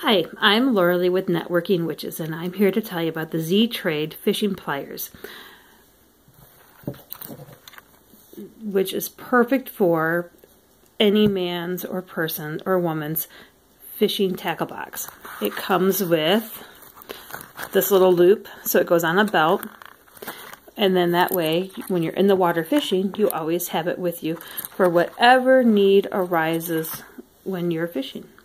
Hi, I'm Laura with Networking Witches, and I'm here to tell you about the Zitrades fishing pliers, which is perfect for any man's or person or woman's fishing tackle box. It comes with this little loop, so it goes on a belt, and then that way, when you're in the water fishing, you always have it with you for whatever need arises when you're fishing.